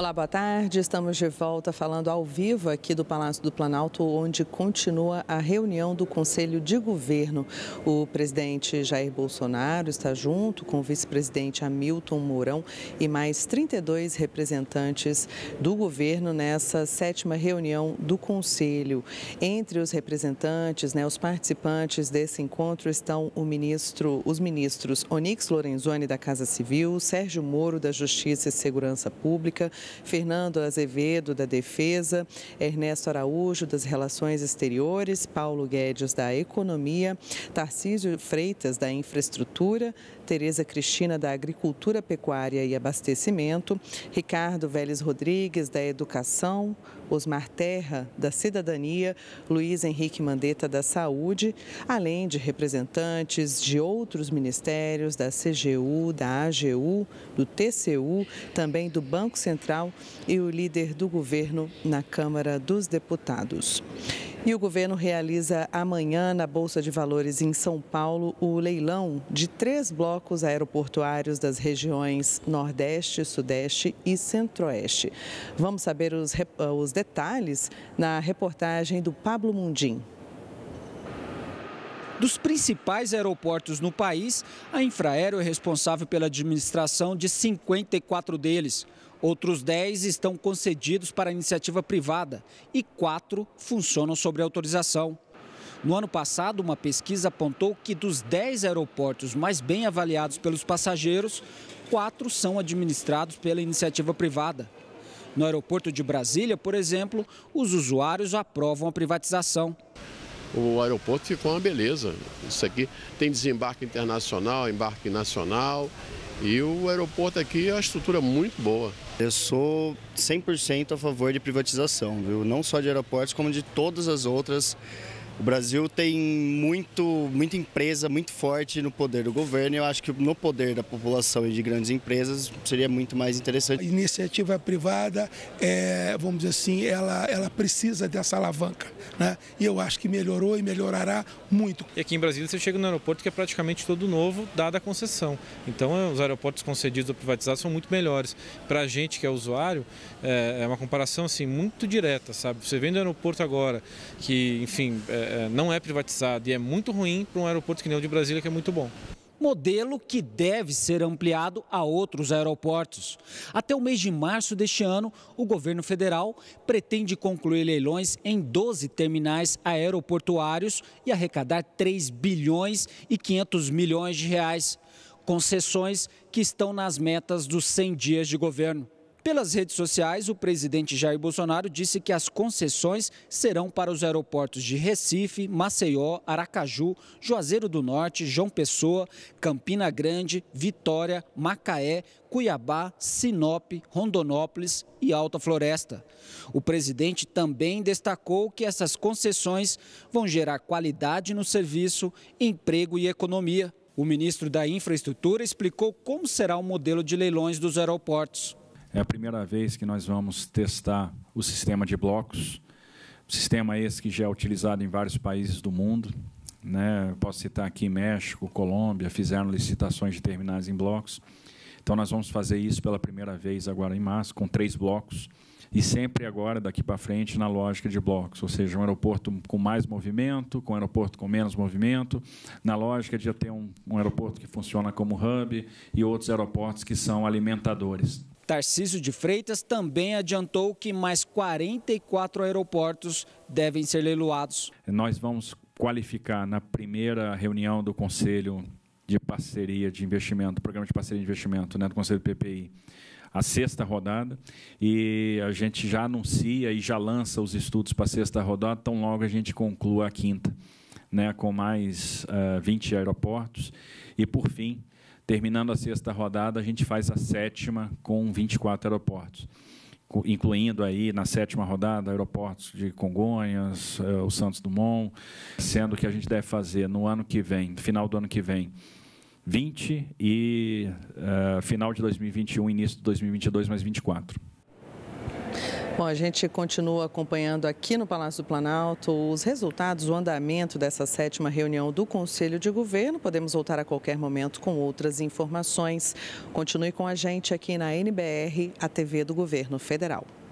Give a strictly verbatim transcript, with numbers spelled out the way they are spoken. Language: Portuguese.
Olá, boa tarde. Estamos de volta falando ao vivo aqui do Palácio do Planalto, onde continua a reunião do Conselho de Governo. O presidente Jair Bolsonaro está junto com o vice-presidente Hamilton Mourão e mais trinta e dois representantes do governo nessa sétima reunião do Conselho. Entre os representantes, né, os participantes desse encontro estão o ministro, os ministros Onyx Lorenzoni, da Casa Civil, Sérgio Moro, da Justiça e Segurança Pública, Fernando Azevedo, da Defesa, Ernesto Araújo, das Relações Exteriores, Paulo Guedes, da Economia, Tarcísio Freitas, da Infraestrutura, Tereza Cristina, da Agricultura, Pecuária e Abastecimento, Ricardo Vélez Rodrigues, da Educação, Osmar Terra, da Cidadania, Luiz Henrique Mandetta, da Saúde, além de representantes de outros ministérios, da C G U, da A G U, do T C U, também do Banco Central e o líder do governo na Câmara dos Deputados. E o governo realiza amanhã, na Bolsa de Valores em São Paulo, o leilão de três blocos aeroportuários das regiões Nordeste, Sudeste e Centro-Oeste. Vamos saber os, os detalhes na reportagem do Pablo Mundim. Dos principais aeroportos no país, a Infraero é responsável pela administração de cinquenta e quatro deles. Outros dez estão concedidos para iniciativa privada e quatro funcionam sobre autorização. No ano passado, uma pesquisa apontou que dos dez aeroportos mais bem avaliados pelos passageiros, quatro são administrados pela iniciativa privada. No aeroporto de Brasília, por exemplo, os usuários aprovam a privatização. O aeroporto ficou uma beleza. Isso aqui tem desembarque internacional, embarque nacional. E o aeroporto aqui é uma estrutura muito boa. Eu sou cem por cento a favor de privatização, viu? Não só de aeroportos, como de todas as outras. O Brasil tem muito, muita empresa muito forte no poder do governo e eu acho que no poder da população e de grandes empresas seria muito mais interessante. A iniciativa privada, é, vamos dizer assim, ela, ela precisa dessa alavanca, né? E eu acho que melhorou e melhorará muito. E aqui em Brasília você chega no aeroporto que é praticamente todo novo, dada a concessão. Então os aeroportos concedidos ou privatizados são muito melhores. Para a gente que é usuário, é, é uma comparação assim, muito direta, sabe? Você vem do aeroporto agora, que enfim... É, não é privatizado e é muito ruim para um aeroporto que nem o de Brasília, que é muito bom. Modelo que deve ser ampliado a outros aeroportos. Até o mês de março deste ano, o governo federal pretende concluir leilões em doze terminais aeroportuários e arrecadar três bilhões e quinhentos milhões de reais. Concessões que estão nas metas dos cem dias de governo. Pelas redes sociais, o presidente Jair Bolsonaro disse que as concessões serão para os aeroportos de Recife, Maceió, Aracaju, Juazeiro do Norte, João Pessoa, Campina Grande, Vitória, Macaé, Cuiabá, Sinop, Rondonópolis e Alta Floresta. O presidente também destacou que essas concessões vão gerar qualidade no serviço, emprego e economia. O ministro da Infraestrutura explicou como será o modelo de leilões dos aeroportos. É a primeira vez que nós vamos testar o sistema de blocos, sistema esse que já é utilizado em vários países do mundo, né? Posso citar aqui México, Colômbia, fizeram licitações de terminais em blocos. Então nós vamos fazer isso pela primeira vez agora em março, com três blocos, e sempre agora, daqui para frente, na lógica de blocos, ou seja, um aeroporto com mais movimento, com um aeroporto com menos movimento, na lógica de ter um, um aeroporto que funciona como hub e outros aeroportos que são alimentadores. Tarcísio de Freitas também adiantou que mais quarenta e quatro aeroportos devem ser leiloados. Nós vamos qualificar na primeira reunião do Conselho de Parceria de Investimento, Programa de Parceria de Investimento, né, do Conselho do P P I, a sexta rodada, e a gente já anuncia e já lança os estudos para a sexta rodada, tão logo a gente conclua a quinta, né, com mais uh, vinte aeroportos, e por fim, terminando a sexta rodada, a gente faz a sétima com vinte e quatro aeroportos, incluindo aí na sétima rodada aeroportos de Congonhas, o Santos Dumont, sendo que a gente deve fazer no ano que vem, no final do ano que vem, vinte e uh, final de dois mil e vinte e um, início de dois mil e vinte e dois, mais vinte e quatro. Bom, a gente continua acompanhando aqui no Palácio do Planalto os resultados, o andamento dessa sétima reunião do Conselho de Governo. Podemos voltar a qualquer momento com outras informações. Continue com a gente aqui na N B R, a T V do Governo Federal.